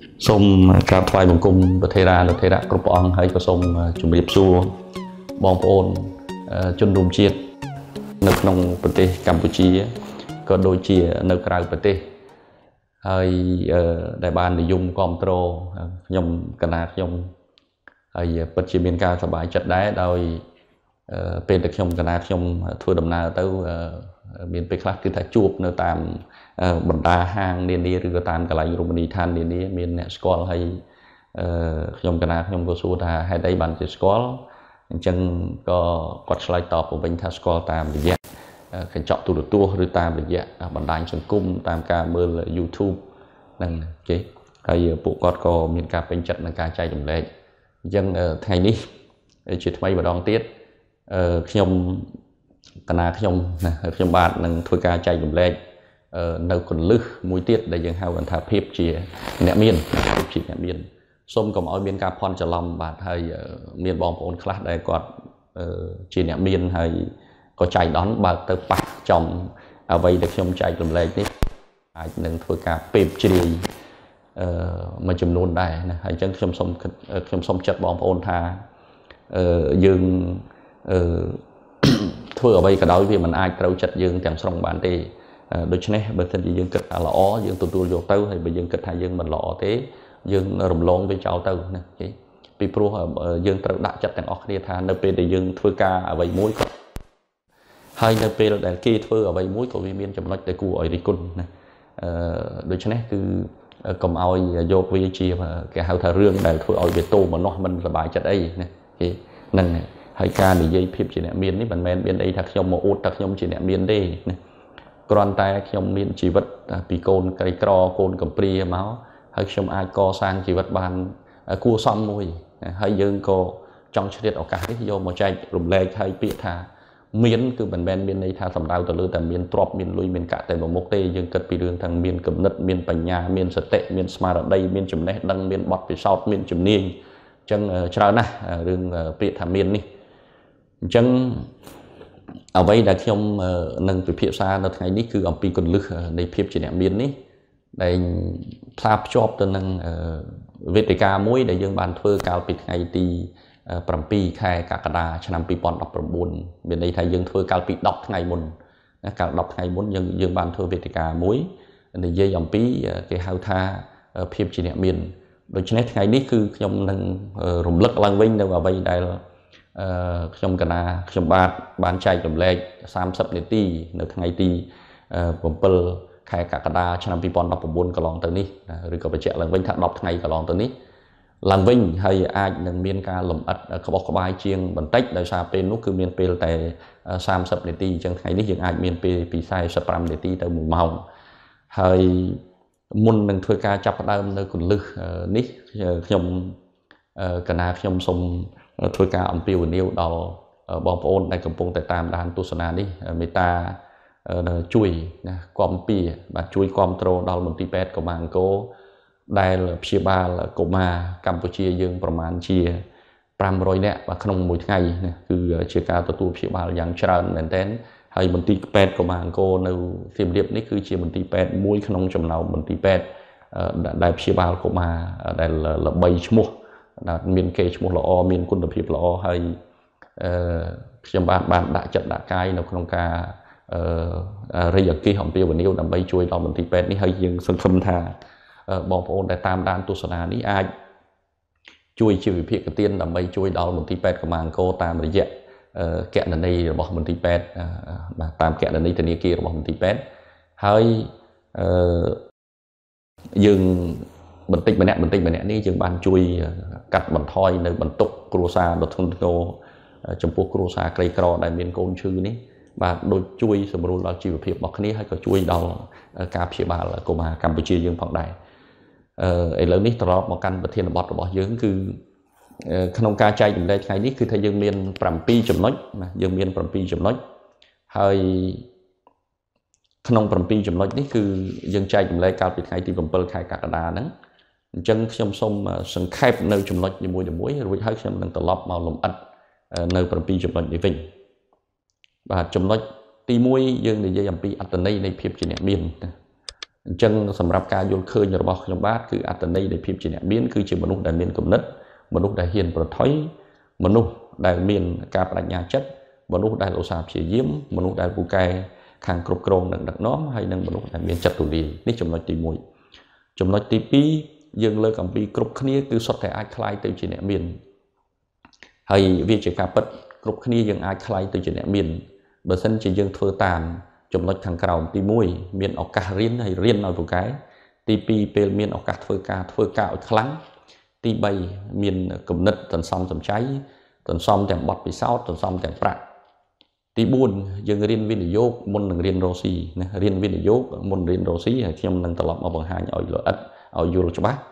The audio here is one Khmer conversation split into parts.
Soum cạp thoại bằng cung bờ thề ra cướp ong hay có soum chuẩn bị xua bong ôn chôn đùm chiết nước nông bờ tê Cambodia có đôi chia nước rau bờ tê hay đại ban để dùng control nhom cana nhom hay bật chỉ miền cao sờ bài chặt đá đôi bên được nhom cana nhom thua đầm nào tới miền tây khác cứ thay chuột nơi tam bẩn đa hang niên đi rồi tam cái lại Romani than niên đi miền Scotland hay nhom cana nhom có số là hay đây bàn chỉ Scotland chân có quạt slide top của bên thang Scotland tam để cái chọn tu được tua rồi tam để bàn đài sân cung tam ca mưa là YouTube năng chế hay bộ quạt có miền ca bên chặt là ca chạy đồng lệ dân ngày ní chuyện mấy và đón tiết nhom cana nhom bạn năng thôi ca chạy đồng lệ nơi còn lư mũi tiết để dân hao gần thà phép chỉ nẹt miên chỉ nẹt miên xôm còn ở miền ca phòn trở lòng bạn hay miền bom ôn class đây còn chỉ nẹt miên hay có chạy đón bà tới bắt trong ở vậy được nhom chạy đồng lệ đấy năng thôi ca phép chỉ mà chùm luôn đây hay chân trong sông chật bom ôn tha dương thôi ở đây cả đó vì mình ai trâu chật dương chẳng xong bạn thì đôi chân này bên thân dương kịch là lõ dương tụt vô tàu hay bây dương kịch hay dương mình lõ thế dương rồng lông với cháu tàu này vì pro dương trâu đã chậtទាំងអស់គ្នាថានៅពេលដែលយើងធ្វើការអ្វីមួយក៏ហើយនៅពេលដែលគេធ្វើអ្វីមួយក៏វាមានចំណុចដែលគួរឲ្យរិះគន់ណាដូច្នេះគឺកុំឲ្យយកវាជាគេហៅថារឿងដែលធ្វើឲ្យវាតូមនោះមិនសប្បាយចិត្តអីណាគេនឹងហើយការនិយាយភាពជាអ្នកមាននេះមិនមែនមានអីថាខ្ញុំមកអួតថាខ្ញុំជាអ្នកមានទេណាគ្រាន់តែខ្ញុំមានជីវិតពីកូនក្រីក្រកូនកំព្រាមកហើយខ្ញុំអាចកសាងជីវិតបានគួរសមមួយហើយយើងក៏ចង់ឆ្លៀតឱកាសនេះយកមកចែករំលែកឲ្យពាក្យថាមានគឺមិនមែនមានន័យថាសម្ដៅទៅលើតែមានទ្រព្យមានលុយមានកាក់តែមុខទេយើងគិតពីរឿងទាំងមានគំនិតមានបញ្ញាមានសតិមានស្មារតីមានចំណេះដឹងមានបទពិសោធន៍មានជំនាញអញ្ចឹងច្រើនណាស់រឿងពាក្យថាមាននេះអញ្ចឹងអ្វីដែលខ្ញុំនឹងពិភាក្សានៅថ្ងៃនេះគឺអំពីគន្លឹះនៃភាពជាអ្នកមាននេះដែលផ្សារភ្ជាប់ទៅនឹងវេទិកាមួយដែលយើងបានធ្វើកាលពីថ្ងៃទី7 ខែកក្កដាឆ្នាំ2019មានន័យថាយើងធ្វើកាលពី10ថ្ងៃមុនណាកាល10ថ្ងៃមុនយើងបានធ្វើវេទិកាមួយនិយាយអំពីគេហៅថាភាពជាអ្នកមានដូច្នេះថ្ងៃនេះគឺខ្ញុំនឹងរំលឹកឡើងវិញនៅអ្វីដែលខ្ញុំកណាខ្ញុំបានចែករំលែក30នាទីនៅថ្ងៃទី7 ខែកក្កដាឆ្នាំ2019កន្លងទៅនេះឬក៏បញ្ជាក់ឡើងវិញថា10ថ្ងៃកន្លងទៅនេះឡើងវិញហើយអាចនឹងមានការលំអិតក្បោះក្បាយជាងបន្តិចដោយសារពេលនោះគឺមានពេលតែ30នាទីអញ្ចឹងថ្ងៃនេះយើងអាចមានពេលពី45នាទីទៅ1ម៉ោងហើយមុននឹងធ្វើការចាប់ផ្ដើមនៅគន្លឹះនេះខ្ញុំកណាខ្ញុំសូមធ្វើការអំពាវនាវដល់បងប្អូនដែលកំពុងតែតាមដានទស្សនានេះមេត្តាជួយណាគាំពៀបាទជួយគ្រប់គ្រងដល់មន្ទីរពេទ្យកុមារអង្គរដែលព្យាបាលកុមារកម្ពុជាយើងប្រមាណជា500នាក់បាទក្នុងមួយថ្ងៃណាគឺជាការទទួលព្យាបាលយ៉ាងច្រើនមែនទែនហើយមន្ទីរពេទ្យកុមារអង្គរនៅសៀមរាបនេះគឺជាមន្ទីរពេទ្យមួយក្នុងចំណោមមន្ទីរពេទ្យដែលព្យាបាលកុមារដែលល្បីឈ្មោះមានកេរ្តិ៍ឈ្មោះល្អមានគុណភាពល្អហើយខ្ញុំបានដាក់ចិត្តដាក់កាយនៅក្នុងការរីអគិសអំពាវនាវដើម្បីជួយដល់មន្ទីរពេទ្យនេះហើយយើងសង្ឃឹមថាបងប្អូនដែលតាមដានទស្សនានេះអាចជួយជាវិភាគទានដើម្បីជួយដល់មន្ទីរពេទ្យកុមារអង្គរតាមរយៈគណនីរបស់មន្ទីរពេទ្យតាមគណនីធនាគាររបស់មន្ទីរពេទ្យហើយយើងបន្តិចម្នាក់នេះយើងបានជួយកាត់បន្ថយនៅបន្ទុកគ្រួសារដ៏ធ្ងន់ធ្ងរចំពោះគ្រួសារក្រីក្រដែលមានកូនឈឺនេះបាទដូចជួយសម្រួលដល់ជីវភាពរបស់គ្នាហើយក៏ជួយដល់ការព្យាបាលកុមារកម្ពុជាយើងផងដែរឥឡូវនេះត្រឡប់មកកាន់ប្រធានបទរបស់យើងគឺក្នុងការចែករំលែកថ្ងៃនេះគឺថាយើងមាន7ចំណុចណាយើងមាន7ចំណុចហើយក្នុង7ចំណុចនេះគឺយើងចែករំលែកកាលពីថ្ងៃទី7 ខែកក្កដាហ្នឹងអញ្ចឹងខ្ញុំសូមសង្ខេបនៅចំណុចនីមួយៗរួចហើយខ្ញុំនឹងត្រឡប់មកលម្អិតនៅ7ចំណុចនេះវិញបាទចំណុចទី1យើងនិយាយអំពីអត្ថន័យនៃភាពជាអ្នកមាន chân sầm rạp ca yul khơi nhờ bọc nhom bát cứ ắt tận đây để phim chỉ nẹt biến cứ chỉ một đại miền cầm đất một đại hiền bờ thói một đại miền ca bạch nhà chất một đại lộ sạp chỉ diếm một đại bù cai hàng cột cồn đằng đặc nóm hay nâng một đại miền chặt tủ đi ní chấm nói tì mùi chấm nói tì pi dương lơ cầm pi cột khnia cứ sọt tại ai khai từ chỉ nẹt miền hay vì chỉ ca bật cột khnia dương ai khai từ chỉ nẹt miền bờ sân chỉ dương thưa tàn chấm nói thằng cào tì mùi miền ọc cà riên hay riên nói một cái tì pi pe miền ọc cà thưa cào kháng tì bay miền cầm nứt tận xong tận cháy tận xong tận bọt bị sao tận xong tận bạc tì buồn dương riên viên dốt môn đừng riên rosi riên viên dốt môn riên rosi hay thêm đừng tập ở bằng hai ở lỗ ất ở du cho bác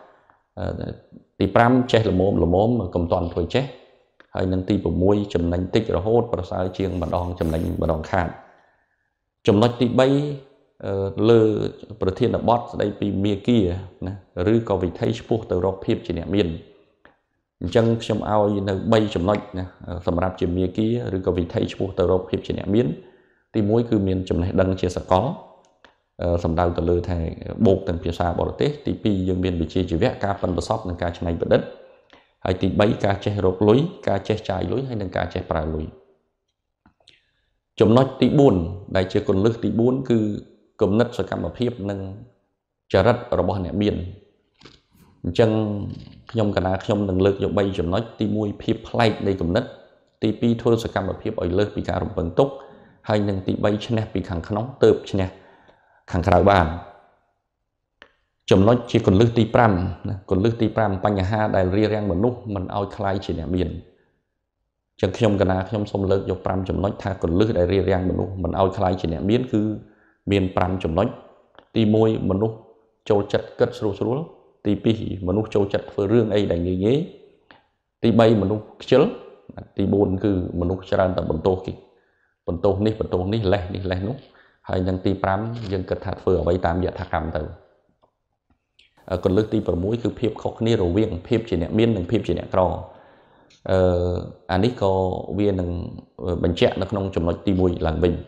tì pram che là mồm mà cầm toàn thôi che hay nâng tì bổ môi chấm đánh tích rồi hốt và sao chiêng mà đòn chấm đánh mà đòn khàn chấm nói tì bay lơประเทศบอสได้ปีเมียกี้นะหรือก็วิธีพวกตัวรบเพียบจีเนียมินจังชมเอาในใบจำนวนนะสำหรับจีเมียกี้หรือก็วิธีพวกตัวรบเพียบจีเนียมินที่มุ้ยคือมีจำนวนดังเชียสกอสำหรับตัวเลือดไทยโบกแต่เพียงสาบอร์เตที่ปียังมีวิธีจีเวะการปันประสบในการใช้ประเด็นให้ที่ใบการเจรบลุยการเจจ่ายลุยให้ในการเจปลายลุยจำนวนที่บุญได้เจอคนเลือกที่บุญคือกลุ่มนักสกัดมาเพียบนั่งจะรัดระบบเนี่ยเบียนจังขยมกันนะขยมหนึ่งเลือกยกใบจำน้อยตีมวยเพียบไล่ในกลุ่มนักตีปีทั่วสกัดมาเพียบอ่อยเลือกปีการรบเบิงตุกให้หนึ่งตีใบชนะปีขังขนมเติบชนะขังคราวบ้านจำน้อยชีคนเลือกตีปรำคนเลือกตีปรำปัญหาได้เรียงเหมือนนุ๊กมันเอาคลายชีเนี่ยเบียนจังขยมกันนะขยมสมเลือกยกปรำจำน้อยถ้าคนเลือกได้เรียงเหมือนนุ๊กมันเอาคลายชีเนี่ยเบียนคือเมียนปรำจำน้อยตีมวยมนุษย์โจจัดกัดสู้ตีปีมนุษย์โจจัดเฟื่อเรื่องไอ้ใดเงี้ยตีใบมนุษย์เชลตีบุญคือมนุษย์ชราแต่บนโต๊ะกี่บนโต๊ะนี่แหละนุ๊กให้ยังตีปรำยังกระถางเฟื่อไว้ตามยถากรรมแต่คนเลือกตีประมุ้ยคือเพียบเขาเนี่ยเราเวียงเพียบจีเนี่ยเมียนหนึ่งเพียบจีเนี่ยกรออันนี้ก็เวียนหนึ่งบรรเจาะนักน้องจำน้อยตีมวยหลังบิน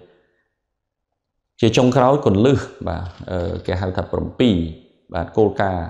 chỉ trong khói còn lư và cái hàng thập bẩm pì và cô ca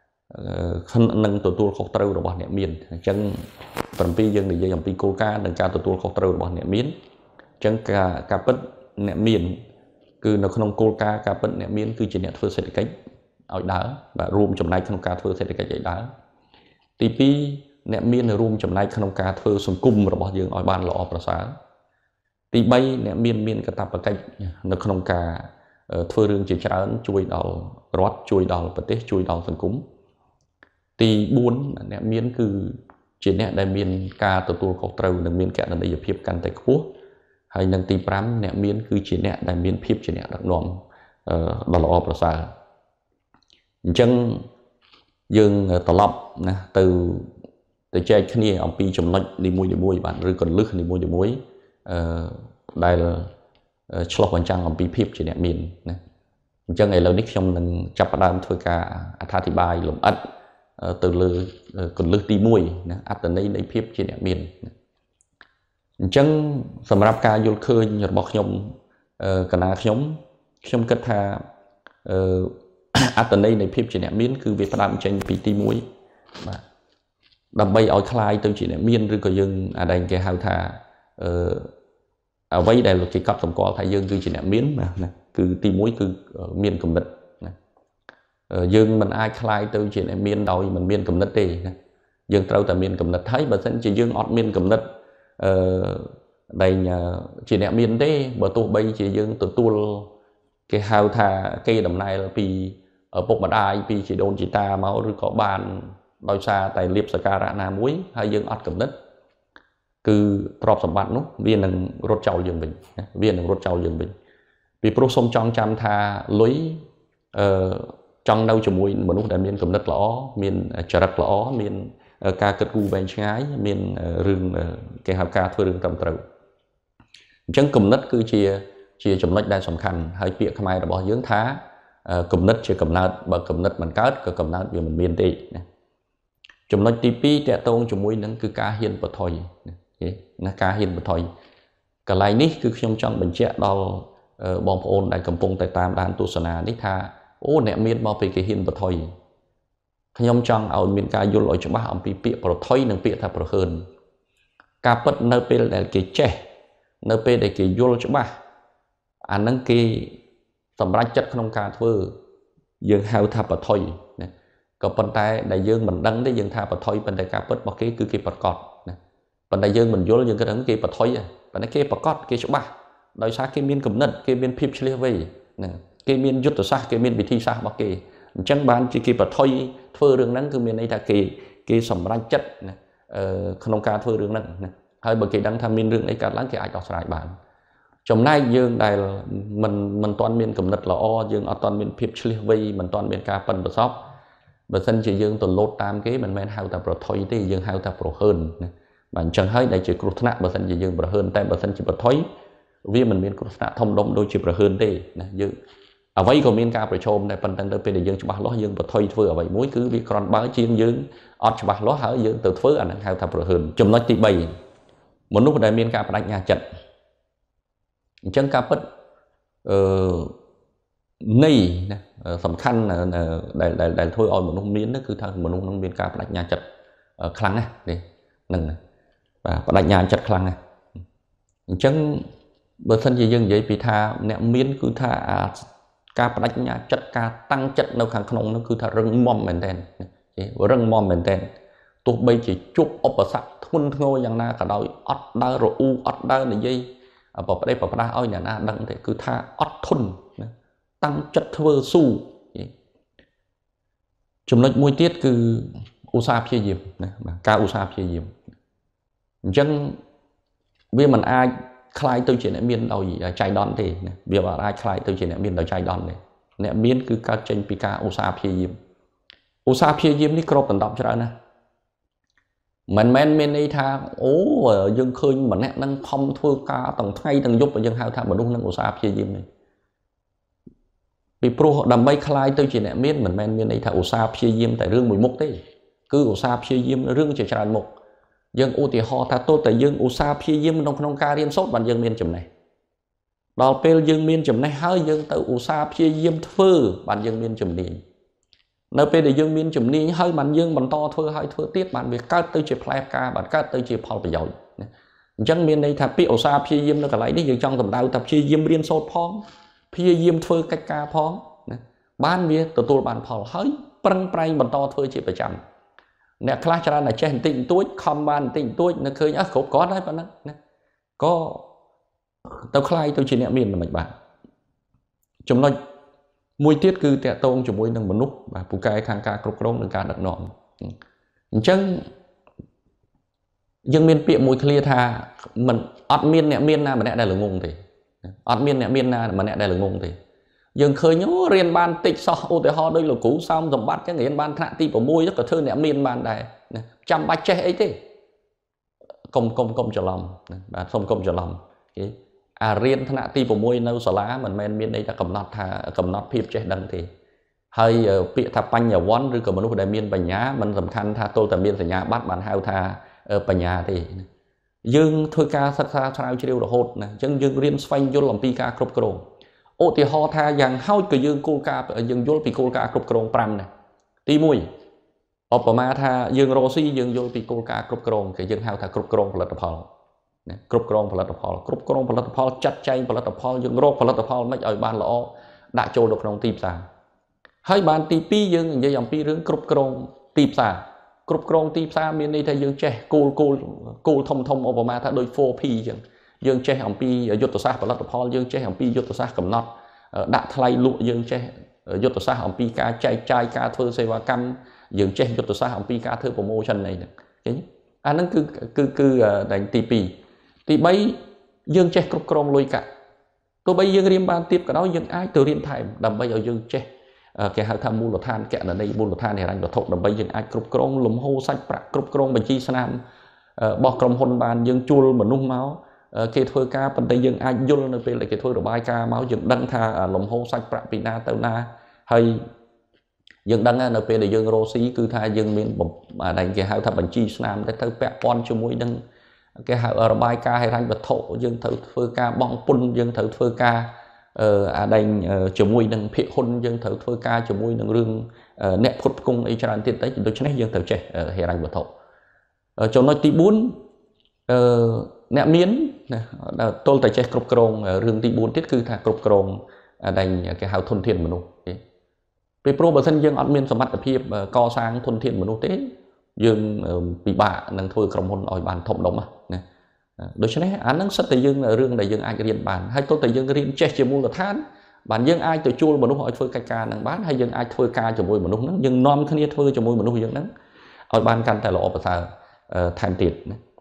khăn nâng tổ tu khóc trâu rồi bọn nhẹ miền chân bẩm pì dân để dây bẩm pì cô ca nâng ca tổ tu khóc trâu rồi bọn nhẹ miến chân ca bứt nhẹ miền cứ nó không cô ca bứt nhẹ miến cứ chỉ nhẹ thưa sẽ cách ở đá và room trong này không ca thưa sẽ cách đá tí pi nhẹ miến là room trong này không ca thưa sùng cung rồi bọn dương ở ban lọ và sángตีใบเนี่ยมีนกระตับกระในขนมกาเพื่อเรื่องจีจานช่วยดอลรถช่วยดอลประเทศช่วยดอลสังคมตีบุญเนี่ยมีนคือจีเนี่ยได้มีนกาตัวของเราหนึ่งมีนแกะในอย่าเพียบกันแต่คู่ให้หนึ่งตีปรำเนี่ยมีนคือจีเนี่ยได้มีนเพียบจีเนี่ยดักนอมดอลอประสาจังยังตลบนะtừใจขึ้นนี่เอาปีจมน้อยดีมวยบ้านหรือก่อนลึกดีมวยได้ฉลองวันจังของปีพิบจีเนี่ยมินนะจังไงเรานิยมหนึ่งจับประดามทั่วกาอธิบายหลงอัดtừเลยคนลึกตีมวยนะอัดแต่ในพิบจีเนี่ยมินจังสำหรับการโยนเคยหยดบอกยมกันนะยมกระทาอัดแต่ในพิบจีเนี่ยมินคือวิปดามจังปีตีมวยดำไปเอาคลายตัวจีเนี่ยมินหรือก็ยังอะไรแกหาทาở đây là cái cặp tổng co thái dương cứ chỉ là miến mà cứ tìm mũi cứ miên cầm đất dương mình ai khai từ chỉ là miên đầu mình miên cầm đất đi dương trâu tại miên cầm đất thấy bà sân chỉ dương ọt miên cầm đất đây nhà chỉ là miên thế bà tu bay chỉ dương từ tu cái hào thà cây đầm này là vì ở bốc mặt ai vì chỉ đồn chỉ ta máu rồi có bàn đôi xa tại liệp sạc ra na muối hay dương ọt cầm đấtคือตรอบสมบัตินู้เวียนหนึ่งรถเจ้ายืมบินเวียนหนึ่งรถเจ้ายืมบินปีโปรสมจองจำทาลุยจังเดาจมูกมนุษย์ได้มีนกำนัดล้อมีนจรักล้อมีนการกระกูแบงช้ายมีนเรื่องแกหาการเพื่อเรื่องตำตรึจังกำนัดคือเชียจำนัดได้สำคัญให้เปียกขมายระบอบยื้องท้ากำนัดเชียกำนัดบางกำนัดมันกัดก็กำนัดอยู่มันมีนตีจำนัดตีปีแต่ตรงจมูกนั้นคือการเฮียนปะทอยนะการเห็นบ่ถอยกะไรนี้คือខ្ញុំចង់បញ្ជាក់ដល់បងប្អូនដែលកំពុងតែតាមដានទស្សនានេះថា ô nè miên bao về cái hiền bật thôi nhom chăng ao miên ca vô lội cho ba ông bị bịa bật thôi nâng bịa thà bật hơn ca bật nơi bên là cái trẻ nơi bên để cái vô cho ba anh nâng cái tầm ra chất không ca thưa dương hao thà bật thôi có bên tay đại dương mình đăng đấy dương thà bật thôi bên đại ca bật bao cái cứ cái bật cọt bên đại dương mình vô dương cái đấng cái bật thôi bên cái bật cọt cái chỗ ba đôi xa cái miên cầm nứt cái miên phim chia về cái miên rút từ xa cái miên bị thi xa bao cái chẳng bán chỉ cái bật thôi thưa đường nắng cứ miên này là cái sầm ra chất không ca thưa đường nắng hay bởi cái đăng tham miên đường ấy cả lắm cái ai đọc lại bản trong nay dương đây là mình toàn miên cầm nứt là o dương ở toàn miên phim chia về mình toàn miên ca phần bật sóc bởi thân chỉ dương tuần lót tam cái mình men hao tập rồi thôi thì dương hao tập rồi hơn bạn chẳng thấy đại chỉ cột nặng bởi thân chỉ dương rồi hơn tại bởi thân chỉ bật thôi vì mình miên cột nặng thông đông đôi chỉ rồi hơn thế dương ở vậy còn miên ca phải chôm này phần thân tới bây giờ dương cho bác lót dương bật thôi vừa ở vậy mỗi cứ vì còn báo chiên dương ở cho bác lót hở dương từ phứ anh hao tập rồi hơn chùm nói tí bày một lúc đại miên ca phải đánh nhà chặt chân ca bất này sầm khăn đại thôi oi một nông miến đó cứ thằng một nông miến ca đánh nhà chặt khăn này đi nâng và đánh nhà chặt khăn này chân bờ thân gì dân vậy vì tha nẹo miến cứ tha ca đánh nhà chặt ca tăng chất đâu khăn không nó cứ tha rừng mom mền đen rừng mom mền đen tụt bây chỉ chụp ốp ở sạch thun ngôiយ៉ាងណាក៏ដោយអត់ដើររអ៊ូអត់ដើរនិយាយបើប្តីប្រប្រាស់ឲ្យអ្នកណាដឹងទេគឺថាអត់ធន់តាំងចិត្តធ្វើស៊ូចំណុចមួយទៀតគឺឧស្សាហ៍ព្យាយាមណាការឧស្សាហ៍ព្យាយាមអញ្ចឹងវាមិនអាចคลายទៅជាអ្នកមានដោយចៃដន្យទេវាមិនអាចคลายទៅជាអ្នកមានដោយចៃដន្យទេអ្នកមានគឺកើតចេញពីការឧស្សាហ៍ព្យាយាមឧស្សាហ៍ព្យាយាមនេះគ្របដណ្ដប់ច្រើនណាស់មិនមែនមានន័យថាអូយើងឃើញម្នាក់នឹងខំធ្វើការទាំងថ្ងៃទាំងយប់យើងហៅថាមនុស្សនឹងឧស្សាហ៍ព្យាយាមនេះពីព្រោះដើម្បីคลายទៅជាអ្នកមានមិនមែនមានន័យថាឧស្សាហ៍ព្យាយាមតែរឿងមួយមុខទេគឺឧស្សាហ៍ព្យាយាមរឿងជាច្រើនមុខយើងឧទាហរណ៍ថាទោះតែយើងឧស្សាហ៍ព្យាយាមក្នុងការរៀនសូត្របានយើងមានចំណេះដល់ពេលយើងមានចំណេះហើយយើងទៅឧស្សាហ៍ព្យាយាមធ្វើបានយើងមានជំនាញនៅពេលដែលយើងមានជំនាញហើយបានយើងបន្តធ្វើហើយធ្វើទៀតបានវាកើតទៅជាផ្លែផ្កាបានកើតទៅជាផលប្រយោជន៍អញ្ចឹងមានន័យថាពាក្យឧស្សាហ៍ព្យាយាមនៅកន្លែងនេះយើងចង់សម្ដៅថាព្យាយាមរៀនសូត្រផងព្យាយាមធ្វើកិច្ចការផងបានវាទទួលបានផលហើយប្រឹងប្រែងបន្តធ្វើជាប្រចាំអ្នកខ្លះច្រើនតែចេះបន្តិចបន្តួចខំបានបន្តិចបន្តួចនៅឃើញគ្រប់គ្រាន់ហើយប៉ុណ្ណឹងណាក៏ទៅคล้ายទៅជាអ្នកមានមិនបានចំណុចមួយទៀតគឺតាក់ទងជាមួយនឹងមនុស្សបាទពូកែខាងការគ្រប់គ្រងនិងការដឹកនាំអញ្ចឹងយើងមានពាក្យមួយឃ្លាថាមិនអត់មានអ្នកមានណាម្នាក់ដែលល្ងងទេអត់មានអ្នកមានណាម្នាក់ដែលល្ងងទេយើងឃើញរៀនបានតិចសោះឧទាហរណ៍ដូចលោកគ្រូសោមសម្បត្តិចឹងរៀនបានថ្នាក់ទី6ក៏ធ្វើអ្នកមានបានដែរចាំបាច់ចេះអីទេកុំច្រឡំបាទសូមកុំច្រឡំគេអារៀនថ្នាក់ទី6នៅសាលាមិនមែនមានន័យថាកំណត់ភាពចេះដឹងទេហើយពាក្យថាបញ្ញវន្តឬក៏មនុស្សដែលមានបញ្ញាមិនសំខាន់ថាទល់តែមានសញ្ញាបត្របានហៅថាបញ្ញាទេយើងធ្វើការសិក្សាស្រាវជ្រាវរហូតណាអញ្ចឹងយើងរៀនស្វែងយល់អំពីការគ្រប់គ្រងឧទាហរណ៍ថាយ៉ាងហោចក៏យើងគោលការណ៍យើងយល់ពីគោលការណ៍គ្រប់គ្រង5ណាទី1ឧបមាថាយើងរកស៊ីយើងយល់ពីគោលការណ៍គ្រប់គ្រងគេយើងហៅថាគ្រប់គ្រងផលិតផលគ្រប់គ្រងផលិតផលចាត់ចែងផលិតផលយើងរកផលិតផលមិនឲ្យបានល្អដាក់ចូលទៅក្នុងទីផ្សារហើយបានទី2យើងនិយាយអំពីរឿងគ្រប់គ្រងទីផ្សារគ្រប់គ្រងទីផ្សារមានន័យថាយើងចេះគោលធំឧបមាថាដូច 4P អញ្ចឹងយើងចេះអំពីយុទ្ធសាស្ត្រផលិតផលយើងចេះអំពីយុទ្ធសាស្ត្រកំណត់ដាក់ថ្លៃលក់យើងចេះយុទ្ធសាស្ត្រអំពីការចែកចាយការធ្វើសេវាកម្មយើងចេះយុទ្ធសាស្ត្រអំពីការធ្វើ promotion អីហ្នឹងឃើញអាហ្នឹងគឺតែទី2ទី3យើងចេះគ្រប់គ្រងលុយកាក់ទោះបីយើងរៀនបានទៀតក៏ដោយយើងអាចទៅរៀនថែមដើម្បីឲ្យយើងចេះគេហៅថាមូលដ្ឋានកណន័យមូលដ្ឋានហិរញ្ញវត្ថុដើម្បីយើងអាចគ្រប់គ្រងលំហូរសាច់ប្រាក់គ្រប់គ្រងបញ្ជីស្នាមរបស់ក្រុមហ៊ុនបានយើងជួលមនុស្សមកគេធ្វើការប៉ុន្តែយើងអាចយល់នៅពេលដែលគេធ្វើរបាយការណ៍មកយើងដឹងថាលំហូរសាច់ប្រាក់ពីណាទៅណាហើយយើងដឹងនៅពេលដែលយើងរកស៊ីគឺថាយើងមានដែលគេហៅថាបញ្ជីស្នាមទៅពាក់ព័ន្ធជាមួយនឹងគេហៅរបាយការណ៍ហិរញ្ញវត្ថុយើងត្រូវធ្វើការបង់ពន្ធយើងត្រូវធ្វើការ à đành chiều mùi nâng phệ hôn dân thử thôi ca chiều mùi nâng rương nẹp phút cung ấy cho anh tiết tới đôi chân dân thử trẻ hệ ranh vật thổ cho nói tí bốn nẹp miến tôi tại trẻ cục krong rương tí bốn tiết cư thà cục krong đành cái hào thôn thiên mà nụ vì pro bản thân dân ăn miên sầm mặt ở phía co sang thôn thiên mà nụ tế dương bị bạ nâng thôi krong hôn ỏi bàn thộm đồng mà đối với này anh đang sắp tới dương là rương đại dương ai cái điện bàn hay tôi tới dương cái điện che chở mua là than bàn dương ai tới chua mà nó hỏi phơi ca năng bán hay dương ai phơi ca cho môi mà nó dương nom khné phơi cho môi mà nó dương nắng ở ban căn tại lọ bờ sà thành tiệt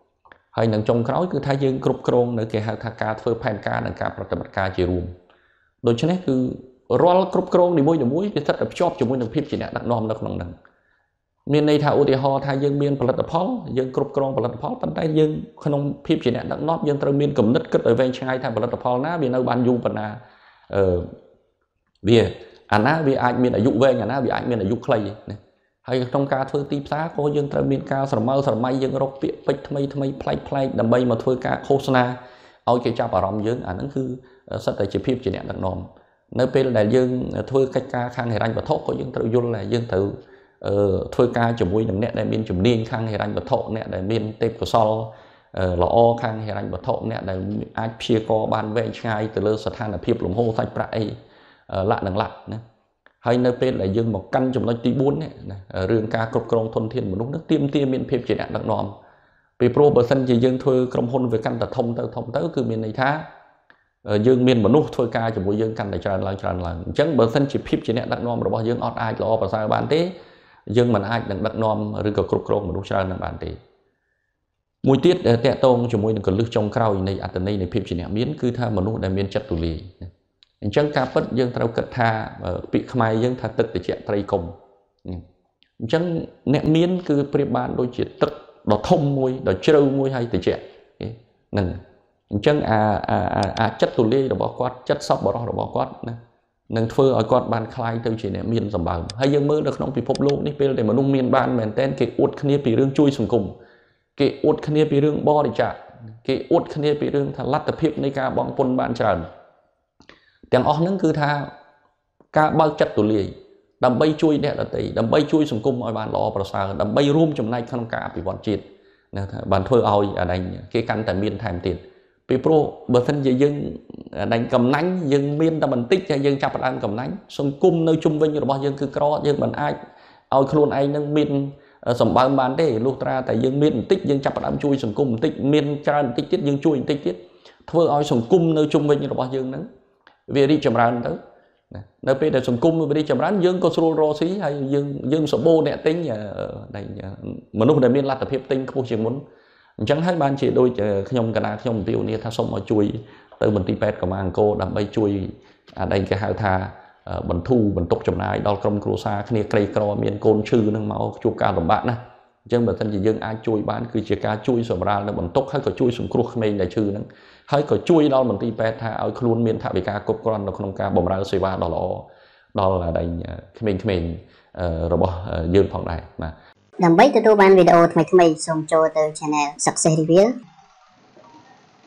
hay nâng trong cái nói cứ thay dương cục krong nữa cái thà ca phơi pan ca nâng ca bật ca chỉ rùm đối với này cứ roll cục krong thì môi cái thật là chop cho môi nâng phép chỉ nè đặt nom nó không nâng miền này thảo thì họ thay dương miềnផលិតផលយើងគ្រប់គ្រងផលិតផលប៉ុន្តែយើងក្នុងភាពជាអ្នកដឹកនាំយើងត្រូវមានគំនិតគិតឲ្យវែងឆ្ងាយថាផលិតផលណាវានៅបានយូរប៉ុណ្ណាវាអាណាវាអាចមានអាយុវែងអាណាវាអាចមានអាយុខ្លីណាហើយក្នុងការធ្វើទីផ្សារក៏យើងត្រូវមានការស្រមើស្រមៃយើងរកពាក្យពេចន៍ថ្មីប្លែកដើម្បីមកធ្វើការឃោសនាឲ្យគេចាប់អារម្មណ៍យើងអាហ្នឹងគឺសិតតែជាភាពជាអ្នកដឹកនាំនៅពេលដែលយើងធ្វើកិច្ចការខាងហិរញ្ញវត្ថុក៏យើងត្រូវយល់ថាយើងត្រូវធ្វើការជាមួយនឹងអ្នកដែលមានជំនាញខាងហិរញ្ញវត្ថុអ្នកដែលមានទេពកោសល្យល្អខាងហិរញ្ញវត្ថុអ្នកដែលអាចព្យាករបានវែងឆ្ងាយទៅលើស្ថានភាពលំហូរសាច់ប្រាក់អីលក្ខណៈណាហើយនៅពេលដែលយើងមកកាន់ចំណុចទី4នេះរឿងការគ្រប់គ្រងធនធានមនុស្សនេះទាមទារមានភាពជាអ្នកដឹកនាំពីព្រោះបើសិនជាយើងធ្វើក្រុមហ៊ុនវាកាន់តែធំទៅគឺមានន័យថាយើងមានមនុស្សធ្វើការជាមួយយើងកាន់តែច្រើនឡើងអញ្ចឹងបើសិនជាភាពជាអ្នកដឹកនាំរបស់យើងអត់អាចល្អប្រសើរបានទេយើងមិនអាចនឹងដឹកនាំឬក៏គ្រប់គ្រងមនុស្សច្រើននឹងបានទេមួយទៀតតកតងជាមួយនឹងកលឹះចុងក្រោយនៃអត្តន័យនៃភាពជាអ្នកមានគឺថាមនុស្សដែលមានចិត្តទូលាយអញ្ចឹងការពិតយើងត្រូវគិតថាពាក្យខ្មែរយើងថាទឹកត្រជាក់ត្រីកុំអញ្ចឹងអ្នកមានគឺប្រៀបបានដូចជាទឹកដ៏ធំមួយដ៏ជ្រៅមួយហើយត្រជាក់ហ្នឹងអញ្ចឹងអាចិត្តទូលាយរបស់គាត់ចិត្តសប្បុរសរបស់គាត់ណានឹងធ្វើឲ្យគាត់បានคลายទៅជាអ្នកមានសម្បើមហើយយើងមើលនៅក្នុងពិភពលោកនេះពេលដែលមនុស្សមានបានមែនតើគេអួតគ្នាពីរឿងជួយសង្គមគេអួតគ្នាពីរឿងបរិច្ចាគគេអួតគ្នាពីរឿងថាលទ្ធភាពនៃការបង់ពន្ធបានច្រើនទាំងអស់ហ្នឹងគឺថាការបើកចិត្តទូលាយដើម្បីជួយអ្នកដទៃដើម្បីជួយសង្គមឲ្យបានល្អប្រសើរដើម្បីរួមចំណែកក្នុងការអភិវឌ្ឍជាតិណាថាបានធ្វើឲ្យអានេះគេកាន់តែមានថែមទៀតពីព្រោះបើមិនជាយើងដេញកំណាញ់យើងមានតែបន្តិចតែយើងចាប់ផ្ដើមកំណាញ់សង្គមនៅជុំវិញរបស់យើងគឺក្រយើងមិនអាចឲ្យខ្លួនឯងនឹងមានសម្បើមបានទេលុះត្រាតែយើងមានបន្តិចយើងចាប់ផ្ដើមជួយសង្គមបន្តិចមានច្រើនបន្តិចទៀតយើងជួយបន្តិចទៀតធ្វើឲ្យសង្គមនៅជុំវិញរបស់យើងហ្នឹងវារីកចម្រើនទៅនៅពេលដែលសង្គមវារីកចម្រើនយើងក៏ស្រួលរកស៊ីហើយយើងសបោអ្នកទិញមនុស្សដែលមានលទ្ធភាពទិញខ្ពស់ជាងមុនអញ្ចឹងហើយបានជាដូចខ្ញុំកណាខ្ញុំពីនេះថាសូមឲ្យជួយទៅមន្ទីរពេទ្យកម្មាអង្គរដើម្បីជួយអានេះគេហៅថាបន្ធូរបន្ទុកចំណាយដល់ក្រុមគ្រួសារគ្នាក្រីក្រមានកូនឈឺនឹងមកជួបការលំបាកណាអញ្ចឹងបើមិនជាយើងអាចជួយបានគឺជាការជួយសម្រាលនៅបន្ទុកហើយក៏ជួយសង្គ្រោះក្មេងដែលឈឺហ្នឹងហើយក៏ជួយដល់មន្ទីរពេទ្យថាឲ្យខ្លួនមានថវិកាគ្រប់គ្រាន់នៅក្នុងការបម្រើសេវាដ៏ល្អដល់អានេះក្មេងៗរបស់យើងផងដែរបាទដើម្បីទទួលបានវីដេអូថ្មីៗសូមចូលទៅ Channel Success Reveal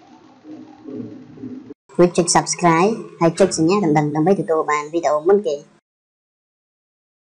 រួចចុច Subscribe ហើយចុចសញ្ញាកណ្ដឹងដើម្បីទទួលបានវីដេអូមុនគេ